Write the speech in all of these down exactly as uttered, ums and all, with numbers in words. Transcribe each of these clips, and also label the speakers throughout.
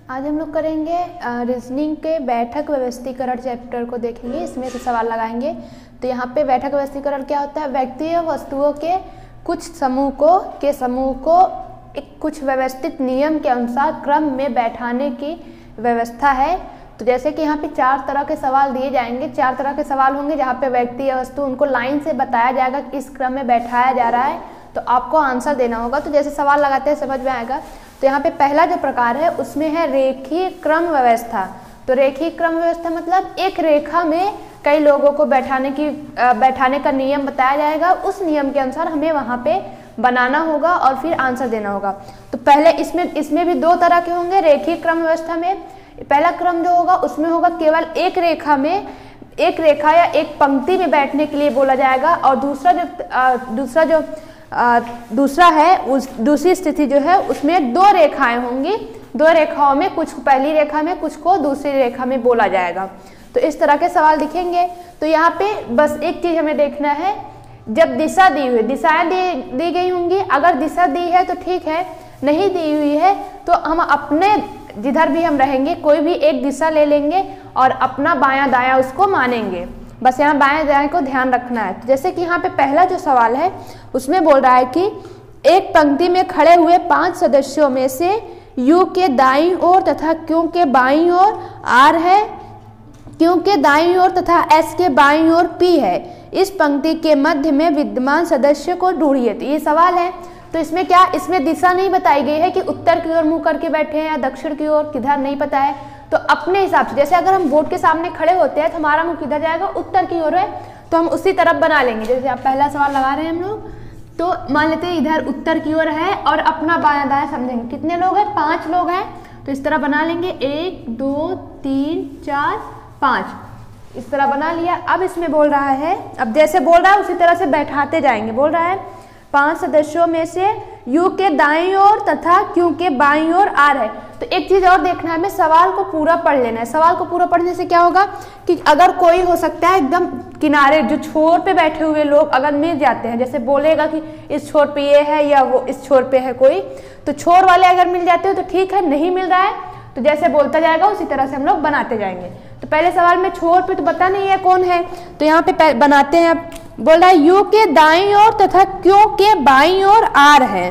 Speaker 1: आज हम लोग करेंगे रीजनिंग के बैठक व्यवस्थीकरण चैप्टर को देखेंगे। इसमें से सवाल लगाएंगे। तो यहाँ पे बैठक व्यवस्थीकरण क्या होता है? व्यक्ति या वस्तुओं के कुछ समूह को के समूह को एक कुछ व्यवस्थित नियम के अनुसार क्रम में बैठाने की व्यवस्था है। तो जैसे कि यहाँ पे चार तरह के सवाल दिए जाएंगे, चार तरह के सवाल होंगे जहाँ पे व्यक्ति या वस्तु उनको लाइन से बताया जाएगा कि इस क्रम में बैठाया जा रहा है, तो आपको आंसर देना होगा। तो जैसे सवाल लगाते हैं समझ में आएगा। तो यहाँ पे पहला जो प्रकार है उसमें है रेखीय क्रम व्यवस्था। तो रेखीय क्रम व्यवस्था मतलब एक रेखा में कई लोगों को बैठाने की बैठाने का नियम बताया जाएगा, उस नियम के अनुसार हमें वहाँ पे बनाना होगा और फिर आंसर देना होगा। तो पहले इसमें इसमें भी दो तरह के होंगे। रेखीय क्रम व्यवस्था में पहला क्रम जो होगा उसमें होगा केवल एक रेखा में एक रेखा या एक पंक्ति में बैठने के लिए बोला जाएगा, और दूसरा जो आ, दूसरा जो आ, दूसरा है उस दूसरी स्थिति जो है उसमें दो रेखाएं होंगी। दो रेखाओं में कुछ पहली रेखा में कुछ को दूसरी रेखा में बोला जाएगा। तो इस तरह के सवाल दिखेंगे। तो यहाँ पे बस एक चीज हमें देखना है, जब दिशा दी हुई दिशाएं दी, दी गई होंगी, अगर दिशा दी है तो ठीक है, नहीं दी हुई है तो हम अपने जिधर भी हम रहेंगे कोई भी एक दिशा ले लेंगे और अपना बायां दायां उसको मानेंगे। बस यहाँ बाएं दाएं को ध्यान रखना है। तो जैसे कि यहाँ पे पहला जो सवाल है उसमें बोल रहा है कि एक पंक्ति में खड़े हुए पांच सदस्यों में से यू के दाईं ओर तथा क्यू के बाईं ओर आर है, क्यू के दाईं ओर तथा एस के बाईं ओर पी है। इस पंक्ति के मध्य में विद्यमान सदस्य को ढूंढिए। तो ये सवाल है। तो इसमें क्या, इसमें दिशा नहीं बताई गई है कि उत्तर की ओर मुंह करके बैठे हैं या दक्षिण की ओर, किधर नहीं पता है। तो अपने हिसाब से जैसे अगर हम बोर्ड के सामने खड़े होते हैं तो हमारा मुंह किधर जाएगा, उत्तर की ओर है, तो हम उसी तरफ बना लेंगे। जैसे आप पहला सवाल लगा रहे हैं हम लोग, तो मान लेते हैं इधर उत्तर की ओर है और अपना बायां दायां समझेंगे। कितने लोग हैं? पांच लोग हैं, तो इस तरह बना लेंगे। एक दो तीन चार पाँच, इस तरह बना लिया। अब इसमें बोल रहा है, अब जैसे बोल रहा है उसी तरह से बैठाते जाएंगे। बोल रहा है पांच सदस्यों में से यू के दाईं ओर तथा क्यू के बाईं ओर आर है। तो एक चीज और देखना है, हमें सवाल को पूरा पढ़ लेना है। सवाल को पूरा पढ़ने से क्या होगा कि अगर कोई हो सकता है एकदम किनारे जो छोर पे बैठे हुए लोग अगर मिल जाते हैं, जैसे बोलेगा कि इस छोर पे ये है या वो इस छोर पे है कोई, तो छोर वाले अगर मिल जाते हो तो ठीक है, नहीं मिल रहा है तो जैसे बोलता जाएगा उसी तरह से हम लोग बनाते जाएंगे। तो पहले सवाल में छोर पे तो पता नहीं है कौन है, तो यहाँ पे बनाते हैं। अब बोल रहा है यू के दाईं ओर तथा क्यू के बाईं ओर आर है।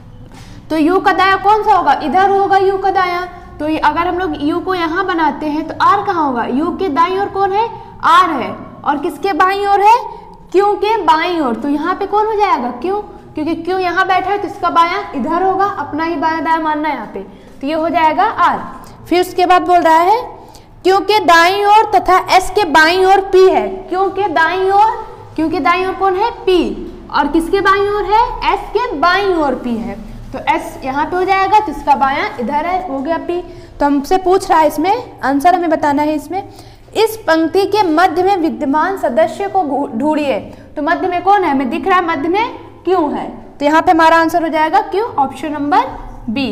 Speaker 1: तो यू का दायां कौन सा होगा? इधर होगा यू का दायां। तो अगर हम लोग यू को यहाँ बनाते हैं तो आर कहाँ होगा? यू के दाईं ओर कौन है? आर है। और किसके बाईं ओर है? क्यू के बाईं ओर। तो यहाँ पे कौन हो जाएगा? क्यू, क्योंकि क्यू यहाँ बैठा है तो इसका बायां इधर होगा, अपना ही बायां दायां मानना है यहाँ पे, तो ये हो जाएगा आर। फिर उसके बाद बोल रहा है क्यू के दाईं ओर तथा एस के बाईं ओर पी है। क्यू के दाईं ओर, क्यू के दाईं ओर कौन है? पी। और किसके बाईं ओर है? एस के बाईं ओर पी है। तो एस यहाँ पे हो जाएगा तो इसका बायां इधर है, हो गया पी। तो हमसे पूछ रहा है, इसमें आंसर हमें बताना है। इसमें इस पंक्ति के मध्य में विद्यमान सदस्य को ढूंढिए। तो मध्य में कौन है? हमें दिख रहा है मध्य में क्यू है, तो यहाँ पे हमारा आंसर हो जाएगा क्यू, ऑप्शन नंबर बी।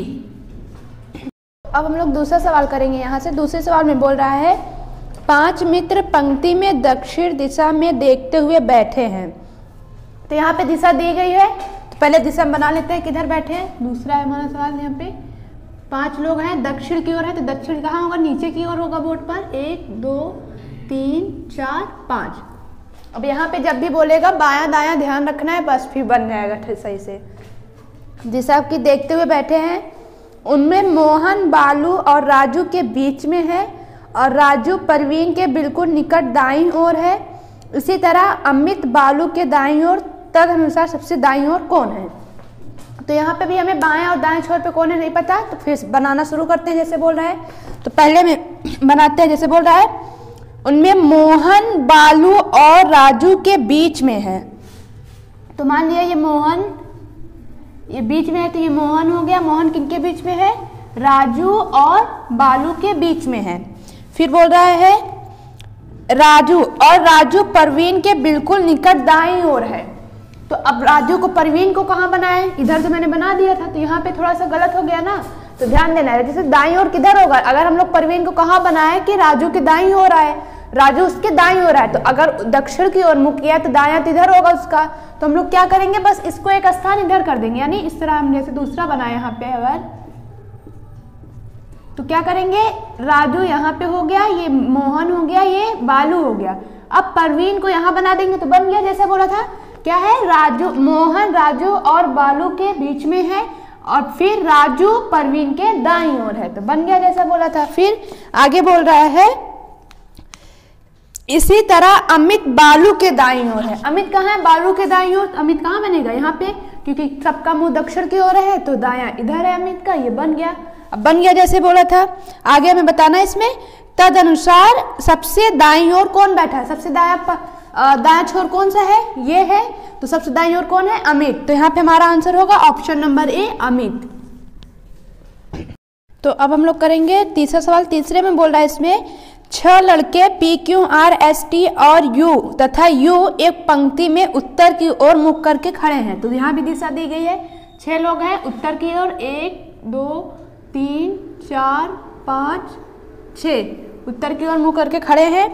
Speaker 1: अब हम लोग दूसरा सवाल करेंगे। यहाँ से दूसरे सवाल में बोल रहा है पांच मित्र पंक्ति में दक्षिण दिशा में देखते हुए बैठे हैं। तो यहाँ पे दिशा दी गई है, तो पहले दिशा बना लेते हैं किधर बैठे हैं। दूसरा है हमारा सवाल। यहाँ पे पांच लोग हैं, दक्षिण की ओर है, तो दक्षिण कहाँ होगा? नीचे की ओर होगा बोर्ड पर। एक दो तीन चार पाँच। अब यहाँ पे जब भी बोलेगा बायां दायां ध्यान रखना है, बस फिर बन जाएगा सही से। दिशा की देखते हुए बैठे हैं, उनमें मोहन बालू और राजू के बीच में है, और राजू परवीन के बिल्कुल निकट दाईं ओर है। इसी तरह अमित बालू के दाईं ओर, तदनुसार सबसे दाईं ओर कौन है? तो यहाँ पे भी हमें बाएं और दाएं छोर पे कौन है नहीं पता, तो फिर बनाना शुरू करते हैं। जैसे बोल रहा है तो पहले में बनाते हैं। जैसे बोल रहा है उनमें मोहन बालू और राजू के बीच में है। तो मान लिया ये मोहन ये बीच में है, तो ये मोहन हो गया। मोहन किनके बीच में है? राजू और बालू के बीच में है। फिर बोल रहा है राजू और राजू परवीन के बिल्कुल निकट दाईं ओर है। तो अब राजू को परवीन को कहाँ बनाए? इधर से मैंने बना दिया था, तो यहाँ पे थोड़ा सा गलत हो गया ना, तो ध्यान देना है। जैसे दाईं ओर किधर होगा? अगर हम लोग परवीन को कहाँ बनाए कि राजू के दाईं ओर आए, राजू उसके दाईं ओर आए, तो अगर दक्षिण की ओर मुख किया तो दायां तो इधर होगा उसका। तो हम लोग क्या करेंगे? बस इसको एक स्थान इधर कर देंगे, यानी इस तरह हम जैसे दूसरा बनाए यहाँ पे, अगर तो क्या करेंगे, राजू यहाँ पे हो गया, ये मोहन हो गया, ये बालू हो गया। अब परवीन को यहाँ बना देंगे तो बन गया जैसे बोला था, क्या है, राजू, मोहन राजू और बालू के बीच में है और फिर राजू परवीन के दाईं ओर है, तो बन गया जैसा बोला था। फिर आगे बोल रहा है इसी तरह अमित बालू के दाईं ओर है। अमित कहाँ है, बालू के दाईं ओर। अमित कहाँ बनेगा, यहाँ पे, क्योंकि सबका मुंह दक्षिण की ओर है तो दायां इधर है अमित का, ये बन गया। अब बन गया जैसे बोला था। आगे हमें बताना है इसमें, तद अनुसार सबसे दाईं ओर कौन बैठा है, सबसे दाया दाया छोर कौन सा है, ये है, तो सबसे दाईं ओर कौन है, अमित। तो यहाँ पे हमारा आंसर होगा ऑप्शन नंबर ए, अमित। तो अब हम लोग करेंगे तीसरा सवाल। तीसरे में बोल रहा है इसमें, छह लड़के P Q R S T और यू तथा यू एक पंक्ति में उत्तर की ओर मुख करके खड़े हैं। तो यहाँ भी दिशा दी गई है, छह लोग हैं उत्तर की ओर, एक दो तीन चार पाँच छः, उत्तर की ओर मुँह करके खड़े हैं।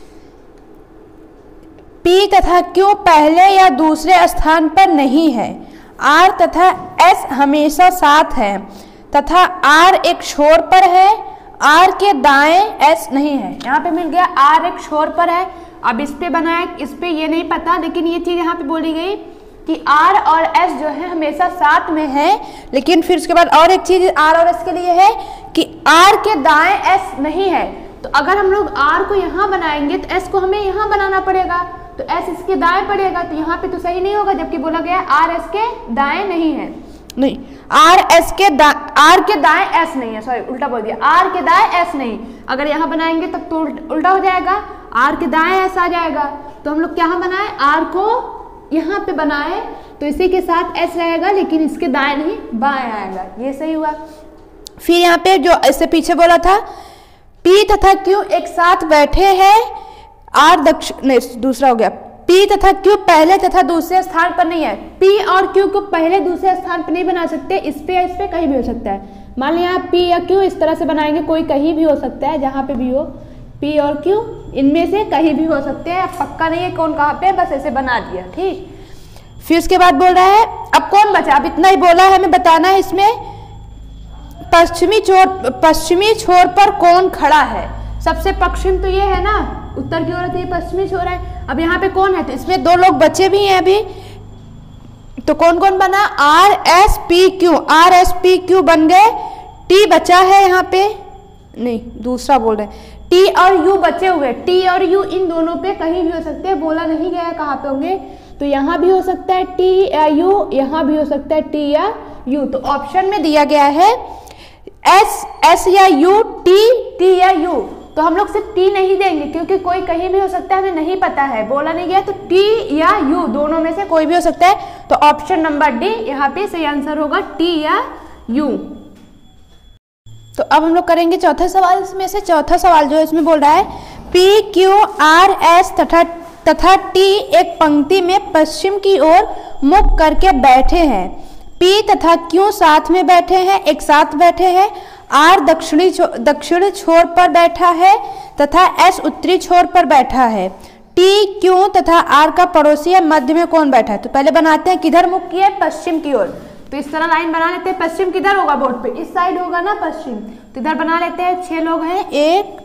Speaker 1: पी तथा क्यू पहले या दूसरे स्थान पर नहीं है। आर तथा एस हमेशा साथ है तथा आर एक छोर पर है, आर के दाएं एस नहीं है। यहाँ पे मिल गया आर एक छोर पर है। अब इस पे बनाए, इस पे ये नहीं पता, लेकिन ये चीज यहाँ पे बोली गई कि आर और एस जो है हमेशा साथ में है। लेकिन फिर उसके बाद और एक चीज आर और एस के लिए है कि आर के दाएं एस नहीं है। तो अगर हम लोग आर को यहाँ बनाएंगे तो एस को हमें यहाँ बनाना पड़ेगा, तो एस इसके दाएं पड़ेगा, तो यहाँ पे तो सही नहीं होगा, जबकि बोला गया आर एस के दाएं नहीं है। नहीं, आर एस के दा आर के दाएं एस नहीं है, सॉरी उल्टा बोल दिया, आर के दाएं एस नहीं। अगर यहाँ बनाएंगे तब तो उल्टा हो जाएगा, आर के दाएं एस आ जाएगा। तो हम लोग क्या बनाए, आर को यहाँ पे बनाए तो इसी के साथ एस रहेगा, लेकिन इसके दाएं नहीं बाएं आएगा, ये सही हुआ। फिर यहाँ पे जो इससे पीछे बोला था, पी तथा क्यू एक साथ बैठे हैं, आर दक्षिण, नहीं दूसरा हो गया, पी तथा क्यू पहले तथा दूसरे स्थान पर नहीं है। पी और क्यू को पहले दूसरे स्थान पर नहीं बना सकते, इस पे या इस पे कहीं भी हो सकता है। मान लिया पी या क्यू इस तरह से बनाएंगे, कोई कहीं भी हो सकता है, जहाँ पे भी हो, पी और क्यू इनमें से कहीं भी हो सकते हैं, पक्का नहीं है कौन कहाँ पे, बस ऐसे बना दिया, ठीक। फिर उसके बाद बोल रहा है, अब कौन बचा, अब इतना ही बोला है, हमें बताना है इसमें पश्चिमी छोर, पश्चिमी छोर पर कौन खड़ा है। सबसे पश्चिम तो ये है ना, उत्तर की ओर, ये पश्चिमी छोर है। अब यहाँ पे कौन है, तो इसमें दो लोग बचे भी हैं अभी, तो कौन कौन बना, R S P Q, R S P Q बन गए। टी बचा है यहाँ पे, नहीं दूसरा बोल रहे हैं, टी और यू बचे हुए। टी और यू इन दोनों पे कहीं भी हो सकते हैं, बोला नहीं गया कहाँ पे होंगे, तो यहाँ भी हो सकता है टी या यू, यहाँ भी हो सकता है टी या यू। तो ऑप्शन में दिया गया है एस, एस या यू, टी, टी या यू। तो हम लोग सिर्फ टी नहीं देंगे, क्योंकि कोई कहीं भी हो सकता है, हमें नहीं पता है, बोला नहीं गया, तो टी या यू दोनों में से कोई भी हो सकता है। तो ऑप्शन नंबर डी यहाँ पे सही आंसर होगा, टी या यू। तो अब हम लोग करेंगे चौथा सवाल। इसमें से चौथा सवाल जो है इसमें बोल रहा है, पी क्यू आर एस तथा तथा टी एक पंक्ति में पश्चिम की ओर मुख करके बैठे हैं। पी तथा क्यू साथ में बैठे हैं, एक साथ बैठे हैं। आर दक्षिणी छो, दक्षिण छोर पर बैठा है तथा एस उत्तरी छोर पर बैठा है। टी क्यू तथा आर का पड़ोसी है, मध्य में कौन बैठा है। तो पहले बनाते हैं, किधर मुख किए, पश्चिम की ओर। तो इस तरह लाइन बना लेते हैं, पश्चिम किधर होगा बोर्ड पे, इस साइड होगा ना पश्चिम, तो इधर बना लेते हैं। छह लोग हैं, एक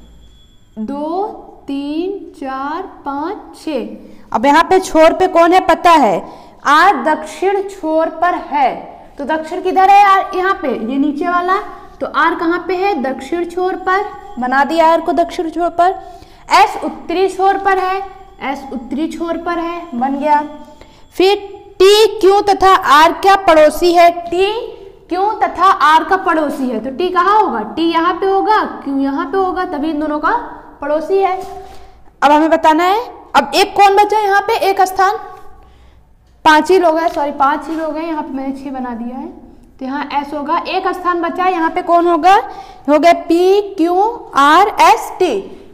Speaker 1: दो तीन चार पाँच छः। अब यहाँ पे छोर पे कौन है पता है, आर दक्षिण छोर पर है। तो दक्षिण किधर है यार, यहाँ पे, ये नीचे वाला, तो आर कहाँ पे है, दक्षिण छोर पर, बना दिया आर को दक्षिण छोर पर। एस उत्तरी छोर पर है, एस उत्तरी छोर पर है, बन गया। फिर टी क्यू तथा आर का पड़ोसी है, टी क्यू तथा आर का पड़ोसी है, तो टी कहाँ होगा, टी यहाँ पे होगा, क्यू यहाँ पे होगा, तभी इन दोनों का पड़ोसी है। अब हमें बताना है, अब एक कौन बचा यहाँ पे, एक स्थान, पांच ही लोग हैं, सॉरी पांच ही लोग हैं, यहाँ पे मैंने छह बना दिया है, तो यहाँ एस होगा, एक स्थान बचा है, यहाँ पे कौन होगा, हो गया P Q R S T,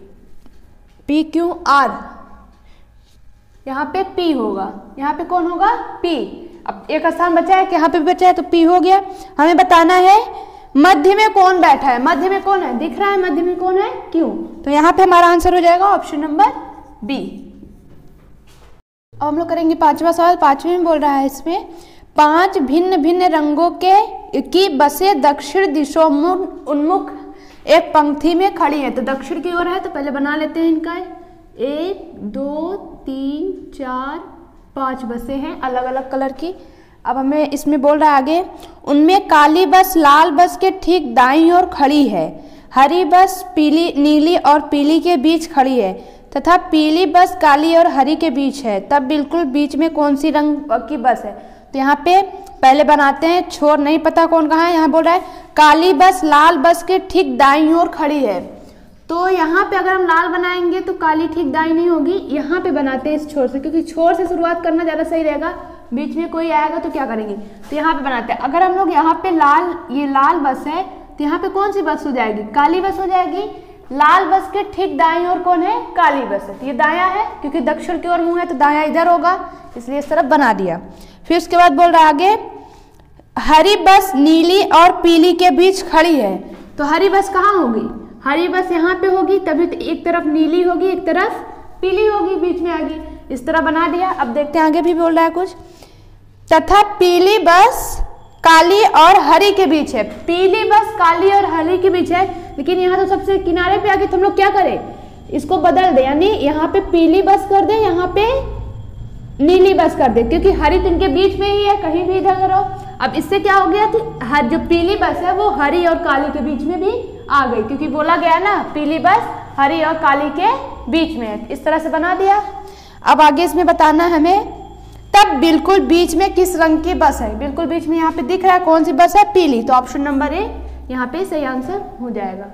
Speaker 1: P Q R, यहाँ पे पी होगा, यहाँ पे कौन होगा, पी। अब एक स्थान बचा है कि यहाँ पे भी बचा है, तो पी हो गया। हमें बताना है मध्य में कौन बैठा है, मध्य में कौन है, दिख रहा है मध्य में कौन है, क्यू। तो यहाँ पे हमारा आंसर हो जाएगा ऑप्शन नंबर बी। अब हम लोग करेंगे पांचवा सवाल। पांचवें में बोल रहा है इसमें, पांच भिन्न भिन्न रंगों के की बसें दक्षिण दिशोन्मुख उन्मुख एक पंक्ति में खड़ी है। तो दक्षिण की ओर है, तो पहले बना लेते हैं इनका। एक दो तीन चार पांच बसें हैं अलग अलग कलर की। अब हमें इसमें बोल रहा है आगे, उनमें काली बस लाल बस के ठीक दाईं ओर खड़ी है, हरी बस पीली नीली और पीली के बीच खड़ी है तथा पीली बस काली और हरी के बीच है। तब बिल्कुल बीच में कौन सी रंग की बस है? तो यहाँ पे पहले बनाते हैं, छोर नहीं पता कौन कहाँ है। यहाँ बोल रहा है काली बस लाल बस के ठीक दाईं ओर खड़ी है। तो यहाँ पे अगर हम लाल बनाएंगे तो काली ठीक दाईं नहीं होगी, यहाँ पे बनाते हैं इस छोर से, क्योंकि छोर से शुरुआत करना ज़्यादा सही रहेगा। बीच में कोई आएगा तो क्या करेंगे, तो यहाँ पे बनाते हैं। अगर हम लोग यहाँ पे लाल, ये लाल बस है तो यहाँ पे कौन सी बस हो जाएगी? काली बस हो जाएगी। लाल बस के ठीक दाईं ओर कौन है? काली बस है। तो ये दायां है, क्योंकि दक्षिण की ओर मुंह है तो दायां इधर होगा, इसलिए इस तरफ बना दिया। फिर उसके बाद बोल रहा है आगे, हरी बस नीली और पीली के बीच खड़ी है। तो हरी बस कहाँ होगी? हरी बस यहाँ पे होगी, तभी तो एक तरफ नीली होगी एक तरफ पीली होगी, बीच में आगे इस तरह बना दिया। अब देखते हैं आगे भी बोल रहा है कुछ, तथा पीली बस काली और हरी के बीच है। पीली बस काली और हरी के बीच है, लेकिन यहाँ तो सबसे किनारे पे आके तो हम लोग क्या करें, इसको बदल दे, यानी यहाँ पे पीली बस कर दे, यहाँ पे नीली बस कर दे, क्योंकि हरी तो इनके बीच में ही है, कहीं भी इधर करो। अब इससे क्या हो गया, तो जो पीली बस है वो हरी और काली के बीच में भी आ गई, क्योंकि बोला गया ना पीली बस हरी और काली के बीच में है। इस तरह से बना दिया। अब आगे इसमें बताना है हमें, तब बिल्कुल बीच में किस रंग की बस है? बिल्कुल बीच में यहाँ पे दिख रहा है कौन सी बस है? पीली। तो ऑप्शन नंबर ए यहाँ पे सही आंसर हो जाएगा।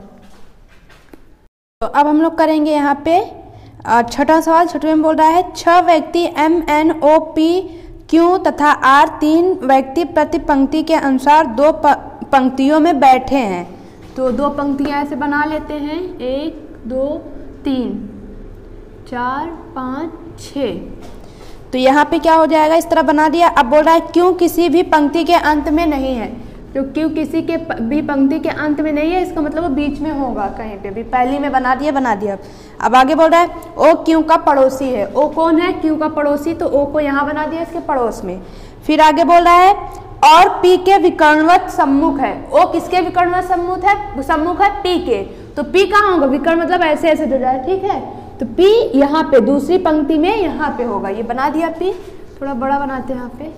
Speaker 1: तो अब हम लोग करेंगे यहाँ पे छठा सवाल। छठवें में बोल रहा है, छह व्यक्ति M N O P Q तथा आर तीन व्यक्ति प्रति पंक्ति के अनुसार दो पंक्तियों में बैठे हैं। तो दो पंक्तियां ऐसे बना लेते हैं, एक दो तीन चार पाँच छः। तो यहाँ पे क्या हो जाएगा, इस तरह बना दिया। अब बोल रहा है क्यों किसी भी पंक्ति के अंत में नहीं है। तो क्यों किसी के भी पंक्ति के अंत में नहीं है, इसका मतलब वो बीच में होगा कहीं पे भी। पहली में बना दिया बना दिया। अब आगे बोल रहा है ओ क्यों का पड़ोसी है। ओ कौन है? क्यों का पड़ोसी। तो ओ को यहाँ बना दिया इसके पड़ोस में। फिर आगे बोल रहा है और पी के विकर्णवत सम्मुख है। ओ किसके विकर्णवत सम्मुख है? सम्मुख है पी के। तो पी कहाँ होगा? विकर्ण मतलब ऐसे ऐसे जो जाए, ठीक है। तो P यहाँ पे दूसरी पंक्ति में यहाँ पे होगा, ये बना दिया P। थोड़ा बड़ा बनाते हैं यहाँ पे।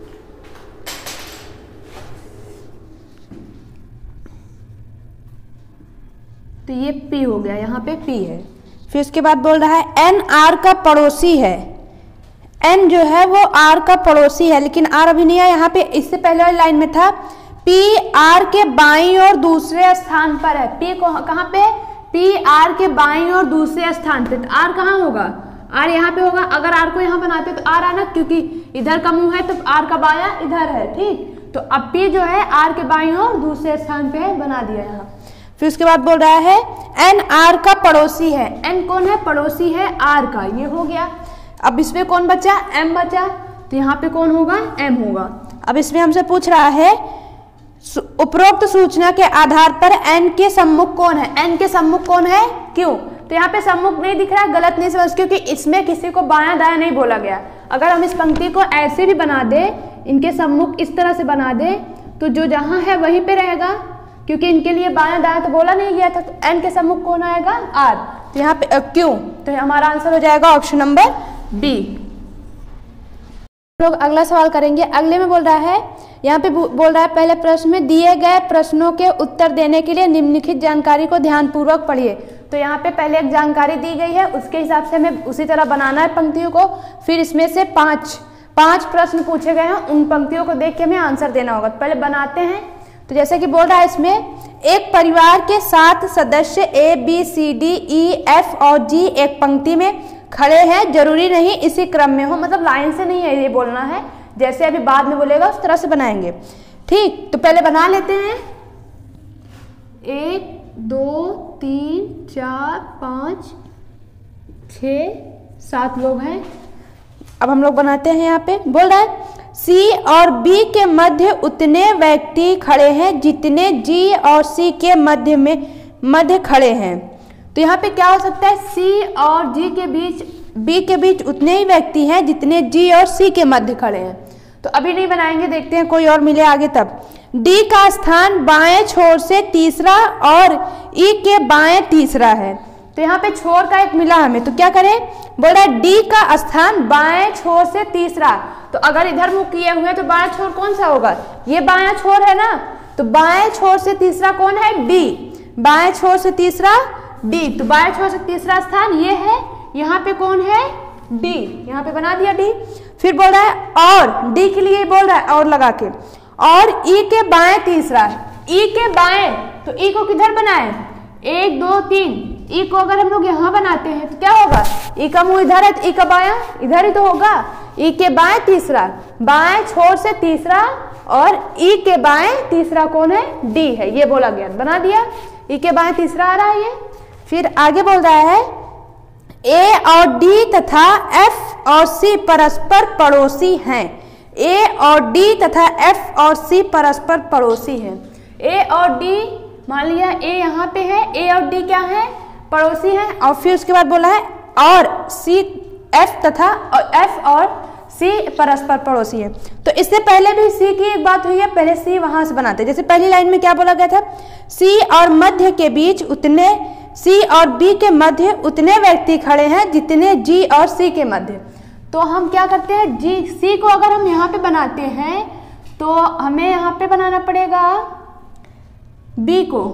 Speaker 1: तो ये P हो गया, यहाँ पे P है। फिर उसके बाद बोल रहा है N R का पड़ोसी है। N जो है वो R का पड़ोसी है, लेकिन R अभी नहीं है यहाँ पे। इससे पहले वाली लाइन में था P R के बाईं और दूसरे स्थान पर है। P को कहाँ पे? P R के बाईं और दूसरे स्थान पे। तो R कहाँ होगा? R यहाँ पे होगा। अगर R को यहाँ बनाते तो R आना, क्योंकि इधर का मुंह है तो R का बाया इधर है, ठीक। तो अब P जो है R के बाईं और दूसरे स्थान पे है, बना दिया यहाँ। फिर उसके बाद बोल रहा है N R का पड़ोसी है। N कौन है? पड़ोसी है R का, ये हो गया। अब इसमें कौन बचा? M बचा। तो यहाँ पे कौन होगा? M होगा। अब इसमें हमसे पूछ रहा है उपरोक्त सूचना के आधार पर N के सम्मुख कौन है? N के सम्मुख कौन है? क्यों? तो यहाँ पे सम्मुख नहीं दिख रहा, गलत नहीं समझ, क्योंकि इसमें किसी को बायां दायां नहीं बोला गया। अगर हम इस पंक्ति को ऐसे भी बना दे, इनके सम्मुख इस तरह से बना दे, तो जो जहां है वहीं पे रहेगा, क्योंकि इनके लिए बायां दायां तो बोला नहीं गया था। तो N के सम्मुख कौन आएगा? R। तो यहाँ पे क्यों, तो हमारा आंसर हो जाएगा ऑप्शन नंबर बी। लोग अगला सवाल करेंगे। अगले में बोल रहा है, यहाँ पे बोल रहा है पहले प्रश्न में दिए गए प्रश्नों के उत्तर देने के लिए निम्नलिखित जानकारी को ध्यानपूर्वक पढ़िए। तो यहाँ पे पहले एक जानकारी दी गई है, उसके हिसाब से हमें उसी तरह बनाना है पंक्तियों को। फिर इसमें से पांच पांच प्रश्न पूछे गए हैं, उन पंक्तियों को देख के हमें आंसर देना होगा। तो पहले बनाते हैं। तो जैसे कि बोल रहा है इसमें, एक परिवार के सात सदस्य A B C D E F और जी एक पंक्ति में खड़े हैं, जरूरी नहीं इसी क्रम में हो, मतलब लाइन से नहीं है ये बोलना है, जैसे अभी बाद में बोलेगा उस तरह से बनाएंगे, ठीक। तो पहले बना लेते हैं। एक दो तीन चार पाँच छ सात लोग हैं। अब हम लोग बनाते हैं। यहाँ पे बोल रहा है सी और बी के मध्य उतने व्यक्ति खड़े हैं जितने जी और सी के मध्य में मध्य खड़े हैं। तो यहाँ पे क्या हो सकता है? सी और जी के बीच, बी के बीच उतने ही व्यक्ति हैं जितने जी और सी के मध्य खड़े हैं। तो अभी नहीं बनाएंगे, देखते हैं कोई और मिले आगे तब।
Speaker 2: डी का स्थान बाएं छोर से तीसरा और ई के बाएं तीसरा है। तो यहाँ पे छोर का एक मिला हमें, तो क्या करें, बोल रहा है डी का स्थान बाएं छोर से तीसरा। तो अगर इधर मुख किए हुए तो बाएं छोर कौन सा होगा, ये बायां छोर है ना, तो बाएं छोर से तीसरा कौन है, डी। बाएं छोर से तीसरा डी, तो बाएं छोर से तीसरा स्थान ये है, यहाँ पे कौन है, डी, यहाँ पे बना दिया डी। फिर बोल रहा है और डी के लिए बोल रहा है और लगा के, और ई के बाएं तीसरा, ई के बाएं, तो ई को किधर बनाए, एक दो तीन, ई को अगर हम लोग यहाँ बनाते हैं तो क्या होगा, ई का मुंह इधर है तो ई का बायां इधर ही तो होगा। ई के बाएं तीसरा, बाएं छोर से तीसरा और ई के बाएं तीसरा कौन है, डी है, ये बोला गया, बना दिया, ई के बाएं तीसरा आ रहा है ये। फिर आगे बोल रहा है ए और डी तथा एफ और सी परस्पर पड़ोसी हैं। ए और डी तथा एफ और सी परस्पर पड़ोसी हैं। ए और डी, मान लिया ए यहाँ पे है, ए और डी क्या है, पड़ोसी हैं। और फिर उसके बाद बोला है और सी, एफ तथा और एफ और सी परस्पर पड़ोसी है। तो इससे पहले भी सी की एक बात हुई है, पहले सी वहां से बनाते, जैसे पहली लाइन में क्या बोला गया था, सी और मध्य के बीच उतने, सी और बी के मध्य उतने व्यक्ति खड़े हैं जितने जी और सी के मध्य। तो हम क्या करते हैं, जी सी को अगर हम यहाँ पे बनाते हैं तो हमें यहाँ पे बनाना पड़ेगा बी को,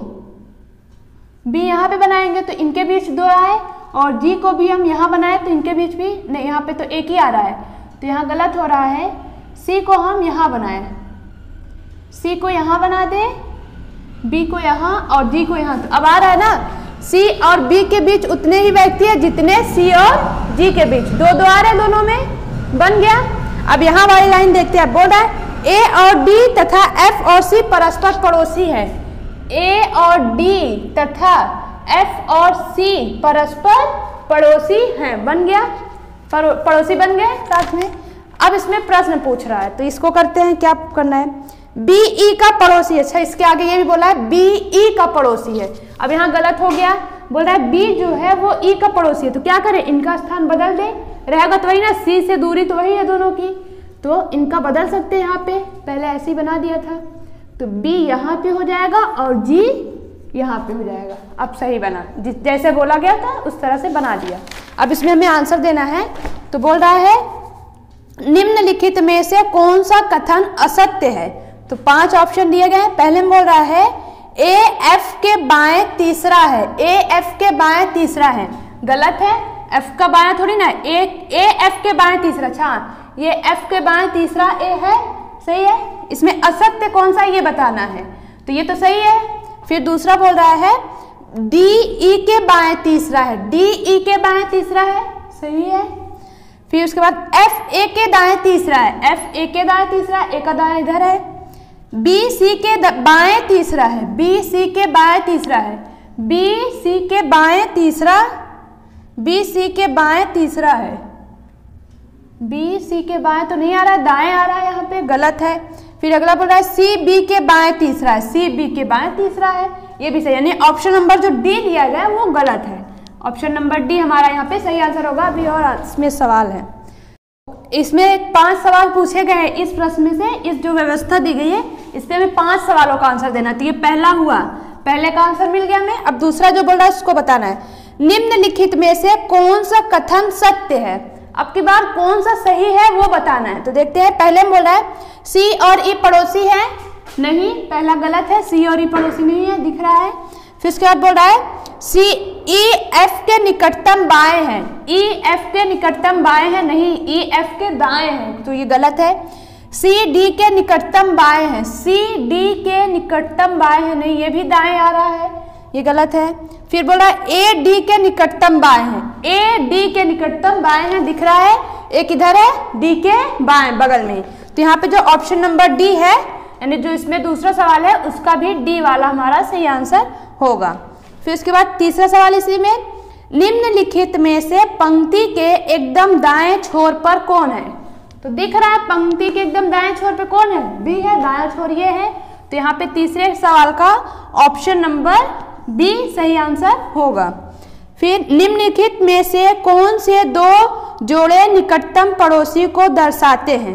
Speaker 2: बी यहाँ पे बनाएंगे तो इनके बीच दो आए, और जी को भी हम यहाँ बनाए तो इनके बीच भी नहीं, यहाँ पे तो एक ही आ रहा है, तो यहाँ गलत हो रहा है। सी को हम यहाँ बनाए, सी को यहाँ बना दे, बी को यहाँ और जी को यहाँ, तो अब आ रहा है ना, सी और बी के बीच उतने ही व्यक्ति है जितने सी और जी के बीच, दो दो आ रहे दोनों में, बन गया। अब यहाँ वाली लाइन देखते हैं, बोल रहा है ए और डी तथा एफ और सी परस्पर पड़ोसी है। ए और डी तथा एफ और सी परस्पर पड़ोसी हैं, बन गया, पड़ोसी बन गए साथ में। अब इसमें प्रश्न पूछ रहा है तो इसको करते हैं, क्या करना है, बी ई का पड़ोसी, अच्छा इसके आगे ये भी बोला है बी ई का पड़ोसी है। अब यहाँ गलत हो गया, बोल रहा है बी जो है वो ई का पड़ोसी है, तो क्या करें, इनका स्थान बदल दे, रहेगा तो वही ना, सी से दूरी तो वही है दोनों की, तो इनका बदल सकते हैं, यहाँ पे पहले ऐसे ही बना दिया था, तो बी यहाँ पे हो जाएगा और जी यहाँ पे हो जाएगा। अब सही बना, जैसे बोला गया था उस तरह से बना दिया। अब इसमें हमें आंसर देना है, तो बोल रहा है निम्नलिखित में से कौन सा कथन असत्य है। तो पांच ऑप्शन दिए गए हैं। पहले में बोल रहा है ए एफ के बाएं तीसरा है, ए एफ के बाएं तीसरा है, गलत है, एफ का बाएं थोड़ी ना, ए ए एफ के बाएं तीसरा, अच्छा ये एफ के बाएं तीसरा ए है, सही है। इसमें असत्य कौन सा ये बताना है, तो ये तो सही है। फिर दूसरा बोल रहा है डी ई के बाएं तीसरा है, डी ई के बाएं तीसरा है, सही है। फिर उसके बाद एफ ए के दाएं तीसरा है, एफ ए के दाएं तीसरा, ए का दाएं इधर है। बी सी के बाएं तीसरा है, बी सी के बाएं तीसरा है, बी सी के बाएं तीसरा, बी सी के बाएं तीसरा है, बी सी के बाएं तो नहीं आ रहा है, दाएं आ रहा है, यहाँ पे गलत है। फिर अगला बोल रहा है सी बी के बाएं तीसरा है, सी बी के बाएं तीसरा है, ये भी सही, यानी ऑप्शन नंबर जो डी दिया गया है वो गलत है। ऑप्शन नंबर डी हमारा यहाँ पे सही आंसर होगा। अभी और इसमें सवाल है, इसमें पांच सवाल पूछे गए हैं इस प्रश्न में से, इस जो व्यवस्था दी गई है इसमें हमें पांच सवालों का आंसर देना। तो ये पहला हुआ, पहले का आंसर मिल गया हमें। अब दूसरा जो बोल रहा है उसको बताना है, निम्नलिखित में से कौन सा कथन सत्य है। अब की बार कौन सा सही है वो बताना है। तो देखते हैं, पहले बोल रहा है सी और ई पड़ोसी है, नहीं, पहला गलत है, सी और ई पड़ोसी नहीं है, दिख रहा है। फिर उसके बाद बोल रहा है सी ई एफ के निकटतम बाएं हैं, ई एफ के निकटतम बाएं हैं, नहीं, ई एफ के दाएं हैं, तो ये गलत है। सी डी के निकटतम बाएं हैं, सी डी के निकटतम बाएं हैं, नहीं, ये भी दाएं आ रहा है, ये गलत है। फिर बोल रहा है ए डी के निकटतम बाएं हैं, ए डी के निकटतम बाएं हैं, दिख रहा है, एक इधर है, डी के बाएं बगल में। तो यहाँ पे जो ऑप्शन नंबर डी है, यानी जो इसमें दूसरा सवाल है उसका भी डी वाला हमारा सही आंसर होगा। फिर उसके बाद तीसरा सवाल इसी में, निम्नलिखित में से पंक्ति के एकदम दाएं छोर पर कौन है। तो दिख रहा है पंक्ति के एकदम दाएं छोर पर कौन है, बी है, दाएं छोर ये है। तो यहाँ पे तीसरे सवाल का ऑप्शन नंबर बी सही आंसर होगा। फिर निम्नलिखित में से कौन से दो जोड़े निकटतम पड़ोसी को दर्शाते हैं।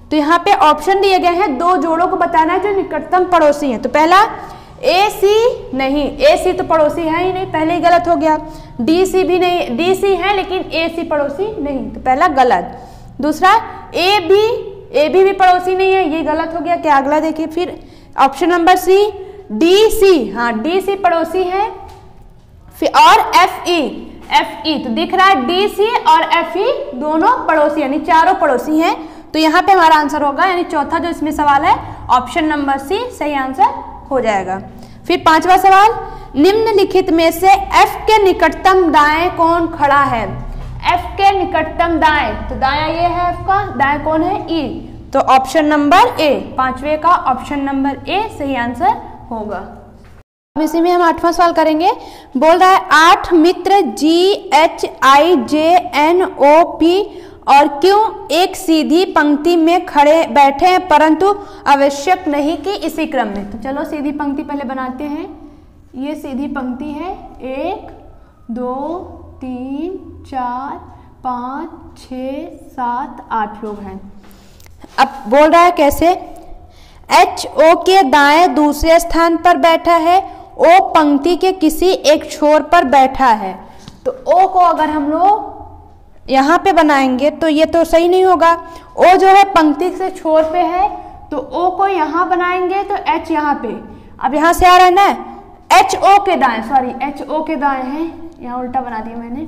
Speaker 2: तो यहाँ पे ऑप्शन दिए गए हैं, दो जोड़ों को बताना है जो निकटतम पड़ोसी हैं। तो पहला ए सी नहीं, ए सी तो पड़ोसी है ही नहीं, पहले ही गलत हो गया। डी सी भी नहीं, डी सी है लेकिन ए सी पड़ोसी नहीं, तो पहला गलत। दूसरा ए बी, ए बी भी पड़ोसी नहीं है, ये गलत हो गया। क्या अगला देखिए फिर option number C D C, हाँ डी सी पड़ोसी है। फिर और एफ ई, एफ ई तो दिख रहा है डी सी और एफ ई दोनों पड़ोसी यानी चारों पड़ोसी हैं। तो यहाँ पे हमारा आंसर होगा यानी चौथा जो इसमें सवाल है ऑप्शन नंबर सी सही आंसर हो जाएगा। फिर पांचवा सवाल, निम्नलिखित में से एफ के निकटतम दाएं कौन खड़ा है? एफ के निकटतम दाएं, तो दायां ये है एफ का, दाएं कौन है ई, तो ऑप्शन नंबर ए, पांचवे का ऑप्शन नंबर ए सही आंसर होगा। इसी में हम आठवां सवाल करेंगे। बोल रहा है आठ मित्र G H I J N O P और क्यों एक सीधी पंक्ति में खड़े बैठे हैं परंतु आवश्यक नहीं कि इसी क्रम में। तो चलो सीधी पंक्ति पहले बनाते हैं। ये सीधी पंक्ति है, एक दो तीन चार पाँच छ सात आठ लोग हैं। अब बोल रहा है कैसे, एच ओ के दाएं दूसरे स्थान पर बैठा है, ओ पंक्ति के किसी एक छोर पर बैठा है। तो ओ को अगर हम लोग यहाँ पे बनाएंगे तो ये तो सही नहीं होगा। ओ जो है पंक्ति से छोर पे है, तो ओ को यहाँ बनाएंगे तो एच यहाँ पे, अब यहाँ से आ रहा है ना एच ओ के दाएं, सॉरी एच ओ के दाएं है, यहाँ उल्टा बना दिया मैंने।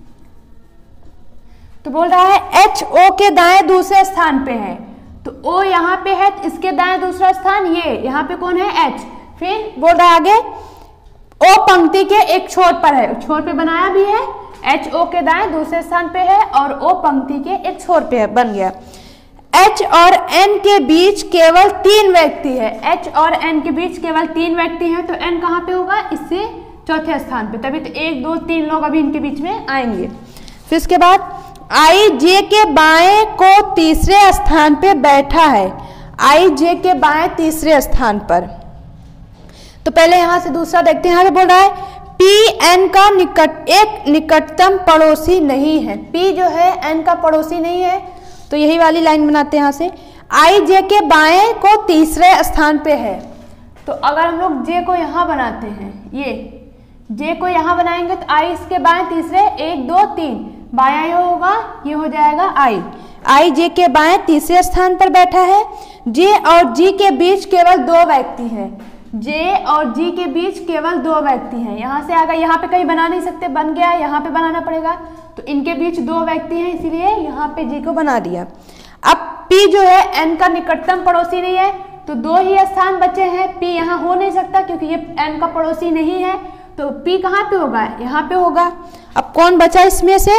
Speaker 2: तो बोल रहा है एच ओ के दाएं दूसरे स्थान पे है, तो ओ यहाँ पे है, इसके दाएं दूसरा स्थान ये, यहाँ पे कौन है एच। फिर बोल रहा है आगे ओ पंक्ति के एक छोर पर है, छोर पे बनाया भी है, एच ओ के दाएं दूसरे स्थान पे है और ओ पंक्ति के एक छोर पे है, बन गया। एच और एन के बीच केवल तीन व्यक्ति है, एच और एन के बीच केवल तीन व्यक्ति हैं, तो एन कहाँ पे होगा, इससे चौथे स्थान पे, तभी तो एक दो तीन लोग अभी इनके बीच में आएंगे। फिर इसके बाद आई जे के बाएं को तीसरे स्थान पे बैठा है, आई जे के बाएं तीसरे स्थान पर। तो पहले यहां से दूसरा देखते हैं। यहाँ पे बोल रहा है पी एन का निकट एक निकटतम पड़ोसी नहीं है, पी जो है एन का पड़ोसी नहीं है, तो यही वाली लाइन बनाते हैं। यहाँ से आई जे के बाएं को तीसरे स्थान पे है, तो अगर हम लोग जे को यहाँ बनाते हैं, ये जे को यहाँ बनाएंगे तो आई इसके बाएं तीसरे, एक दो तीन, बायां ये होगा, ये हो जाएगा आई, आई जे के बाएं तीसरे स्थान पर बैठा है। जे और जी के बीच केवल दो व्यक्ति हैं, जे और जी के बीच केवल दो व्यक्ति हैं। यहाँ से आगे यहाँ पे कहीं बना नहीं सकते, बन गया, यहाँ पे बनाना पड़ेगा, तो इनके बीच दो व्यक्ति हैं, इसीलिए यहाँ पे जी को बना दिया। अब पी जो है एन का निकटतम पड़ोसी नहीं है, तो दो ही स्थान बचे हैं, पी यहाँ हो नहीं सकता क्योंकि ये एन का पड़ोसी नहीं है, तो पी कहाँ पे होगा, यहाँ पे होगा। अब कौन बचा इसमें से,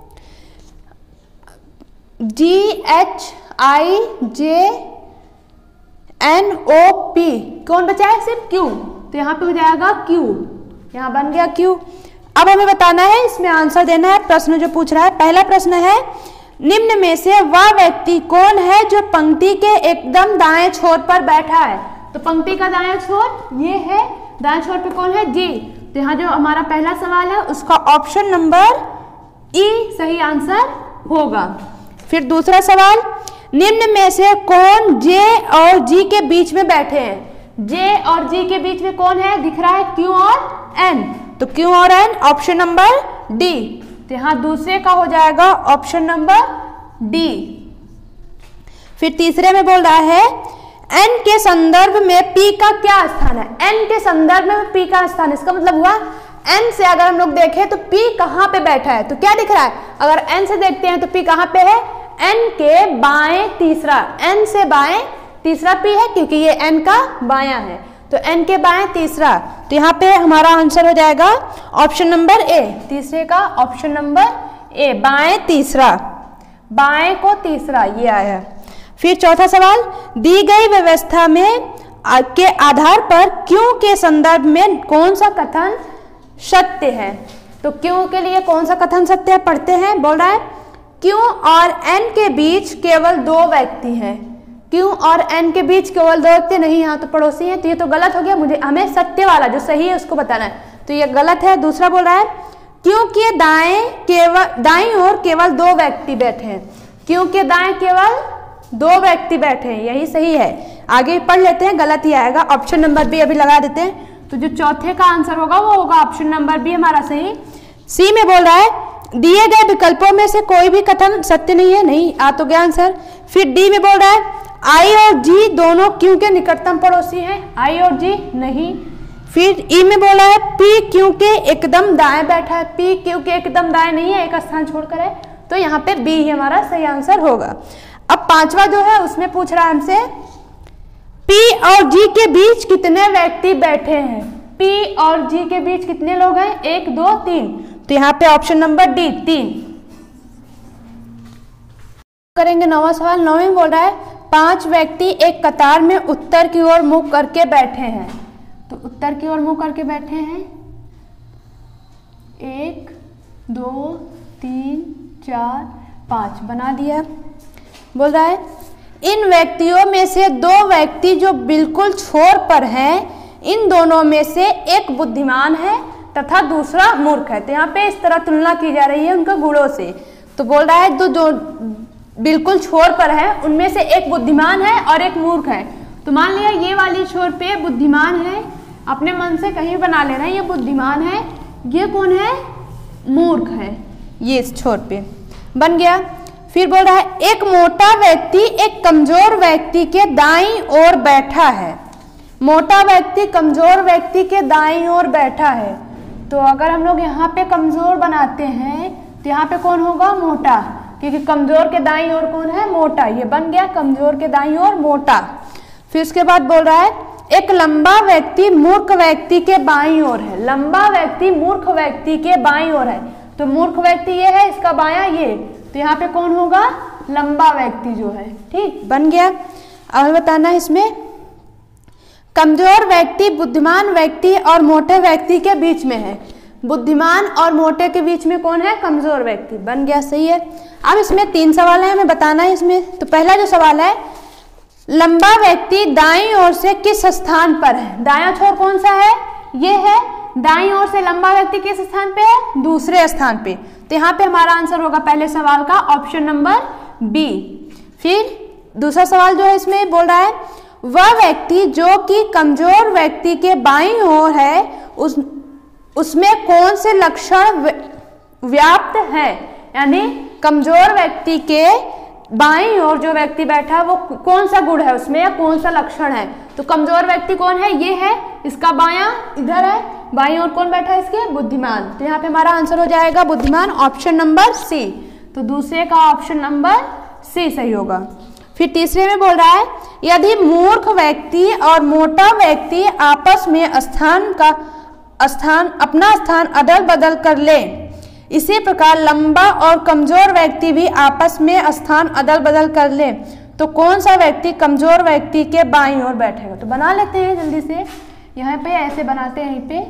Speaker 2: G H I J N O P, कौन बचा है, सिर्फ क्यू, तो यहाँ पे हो जाएगा क्यू, यहाँ बन गया क्यू। अब हमें बताना है, इसमें आंसर देना है प्रश्न जो पूछ रहा है। पहला प्रश्न है निम्न में से वह व्यक्ति कौन है जो पंक्ति के एकदम दाएं छोर पर बैठा है। तो पंक्ति का दाएं छोर ये है, दाएं छोर पे कौन है, जी, तो यहाँ जो हमारा पहला सवाल है उसका ऑप्शन नंबर ई सही आंसर होगा। फिर दूसरा सवाल, निम्न में से कौन जे और जी के बीच में बैठे हैं। जे और जी के बीच में कौन है, दिख रहा है क्यू और एन, तो क्यू और एन ऑप्शन नंबर डी, तो यहाँ दूसरे का हो जाएगा ऑप्शन नंबर डी। फिर तीसरे में बोल रहा है एन के संदर्भ में पी का क्या स्थान है, एन के संदर्भ में पी का स्थान, इसका मतलब हुआ एन से अगर हम लोग देखें तो पी कहाँ पे बैठा है, तो क्या दिख रहा है, अगर एन से देखते हैं तो पी कहाँ पे है, एन के बाएं तीसरा, एन से बाएं तीसरा पी है क्योंकि ये एन का बायां है, तो एन के बाएं तीसरा, तो यहाँ पे हमारा आंसर हो जाएगा ऑप्शन नंबर ए, तीसरे का ऑप्शन नंबर ए, बाएं तीसरा, बाएं को तीसरा ये आया। फिर चौथा सवाल, दी गई व्यवस्था में के आधार पर क्यों के संदर्भ में कौन सा कथन सत्य है। तो क्यों के लिए कौन सा कथन सत्य है, पढ़ते हैं। बोल रहा है क्यों और एन के बीच केवल दो व्यक्ति हैं, क्यों और एन के बीच केवल दो व्यक्ति नहीं, यहाँ तो पड़ोसी हैं, तो ये तो गलत हो गया, मुझे हमें सत्य वाला जो सही है उसको बताना है, तो ये गलत है। दूसरा बोल रहा है क्योंकि दाएं केवल दाईं ओर केवल दो व्यक्ति बैठे हैं, क्योंकि दाएं केवल दो व्यक्ति बैठे हैं, यही सही है। आगे पढ़ लेते हैं, गलत ही आएगा। ऑप्शन नंबर बी अभी लगा देते हैं, तो जो चौथे का आंसर होगा वो होगा ऑप्शन नंबर बी हमारा सही। सी में बोल रहा है दिए गए विकल्पों में से कोई भी कथन सत्य नहीं है, नहीं आ तो गया आंसर। फिर डी में बोल रहा है आई और जी दोनों क्यों के निकटतम पड़ोसी हैं, आई और जी नहीं। फिर ई में बोला है पी क्यों के एकदम दाएं बैठा है, पी क्यों के एकदम दाएं नहीं है, एक स्थान छोड़कर है, तो यहाँ पे बी ही हमारा सही आंसर होगा। अब पांचवा जो है उसमें पूछ रहा है हमसे पी और जी के बीच कितने व्यक्ति बैठे हैं, पी और जी के बीच कितने लोग हैं, एक दो तीन, तो यहाँ पे ऑप्शन नंबर डी तीन। करेंगे नौवां सवाल। नौवें में बोल रहा है पांच व्यक्ति एक कतार में उत्तर की ओर मुख करके बैठे हैं, तो उत्तर की ओर मुख करके बैठे हैं, एक दो तीन चार पांच बना दिया। बोल रहा है इन व्यक्तियों में से दो व्यक्ति जो बिल्कुल छोर पर हैं, इन दोनों में से एक बुद्धिमान है तथा दूसरा मूर्ख है। तो यहाँ पे इस तरह तुलना की जा रही है उनके गुणों से। तो बोल रहा है दो जो बिल्कुल छोर पर है उनमें से एक बुद्धिमान है और एक मूर्ख है। तो मान लिया ये वाली छोर पे बुद्धिमान है, अपने मन से कहीं बना लेना ये बुद्धिमान है, ये कौन है, मूर्ख है, ये इस छोर पे बन गया। फिर बोल रहा है एक मोटा व्यक्ति एक कमजोर व्यक्ति के दाईं ओर बैठा है, मोटा व्यक्ति कमजोर व्यक्ति के दाईं ओर बैठा है। तो अगर हम लोग यहाँ पे कमजोर बनाते हैं तो यहाँ पे कौन होगा, मोटा, क्योंकि कमजोर के दाईं ओर कौन है, मोटा, ये बन गया कमजोर के दाईं ओर मोटा। फिर उसके बाद बोल रहा है एक लंबा व्यक्ति मूर्ख व्यक्ति के बाईं ओर है, लंबा व्यक्ति मूर्ख व्यक्ति के बाईं ओर है, तो मूर्ख व्यक्ति ये है, इसका बायां ये, तो यहाँ पे कौन होगा, लंबा व्यक्ति जो है, ठीक बन गया। अब बताना है इसमें कमजोर व्यक्ति बुद्धिमान व्यक्ति और मोटे व्यक्ति के बीच में है, बुद्धिमान और मोटे के बीच में कौन है, कमजोर व्यक्ति, बन गया सही है। अब इसमें तीन सवाल है, हमें बताना है इसमें। तो पहला जो सवाल है लंबा व्यक्ति दाईं ओर से किस स्थान पर है, दायां छोर कौन सा है, ये है, दाईं ओर से लंबा व्यक्ति किस स्थान पे है, दूसरे स्थान पे, तो यहाँ पे हमारा आंसर होगा पहले सवाल का ऑप्शन नंबर बी। फिर दूसरा सवाल जो है इसमें बोल रहा है वह व्यक्ति जो कि कमजोर व्यक्ति के बाईं ओर है उस उसमें कौन से लक्षण व्याप्त है, यानी कमजोर व्यक्ति के बाईं ओर जो व्यक्ति बैठा है वो कौन सा गुण है उसमें, या कौन सा लक्षण है। तो कमजोर व्यक्ति कौन है, ये है, इसका बायां इधर है, बाईं ओर कौन बैठा है इसके, बुद्धिमान, तो यहाँ पे हमारा आंसर हो जाएगा बुद्धिमान, ऑप्शन नंबर सी। तो दूसरे का ऑप्शन नंबर सी सही होगा। फिर तीसरे में बोल रहा है यदि मूर्ख व्यक्ति और मोटा व्यक्ति आपस में स्थान का स्थान अपना स्थान अदल बदल कर ले, इसी प्रकार लंबा और कमजोर व्यक्ति भी आपस में स्थान अदल बदल कर ले, तो कौन सा व्यक्ति कमजोर व्यक्ति के बाईं ओर बैठेगा। तो बना लेते हैं जल्दी से, यहाँ पे ऐसे बनाते हैं, यहीं पे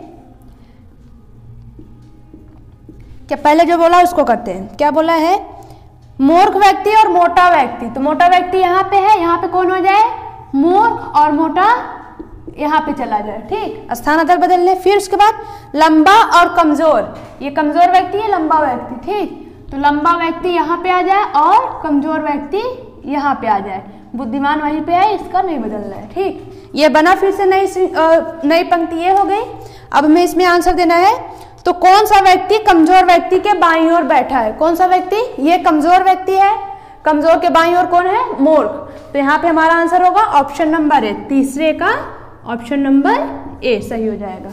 Speaker 2: क्या पहले जो बोला उसको करते हैं। क्या बोला है, मूर्ख व्यक्ति और मोटा व्यक्ति, तो मोटा व्यक्ति यहाँ पे है, यहाँ पे कौन हो जाए, मूर्ख, और मोटा यहाँ पे चला जाए, ठीक, स्थान अदल बदल ले। फिर उसके बाद लंबा और कमजोर, ये कमजोर व्यक्ति है, लंबा व्यक्ति, ठीक, तो लंबा व्यक्ति यहाँ पे आ जाए और कमजोर व्यक्ति यहाँ पे आ जाए, बुद्धिमान वहीं पे है, इसका नहीं बदलना है, ठीक, ये बना। फिर से नई नई पंक्ति ये हो गई। अब हमें इसमें आंसर देना है, तो कौन सा व्यक्ति कमजोर व्यक्ति के बाईं ओर बैठा है, कौन सा व्यक्ति, ये कमजोर व्यक्ति है, कमजोर के बाईं ओर कौन है, मूर्ख, तो यहाँ पे हमारा आंसर होगा ऑप्शन नंबर ए, तीसरे का ऑप्शन नंबर ए सही हो जाएगा।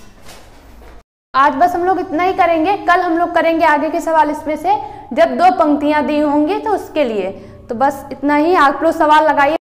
Speaker 2: आज बस हम लोग इतना ही करेंगे, कल हम लोग करेंगे आगे के सवाल इसमें से, जब दो पंक्तियां दी होंगी तो उसके लिए। तो बस इतना ही, आप लोग सवाल लगाइए।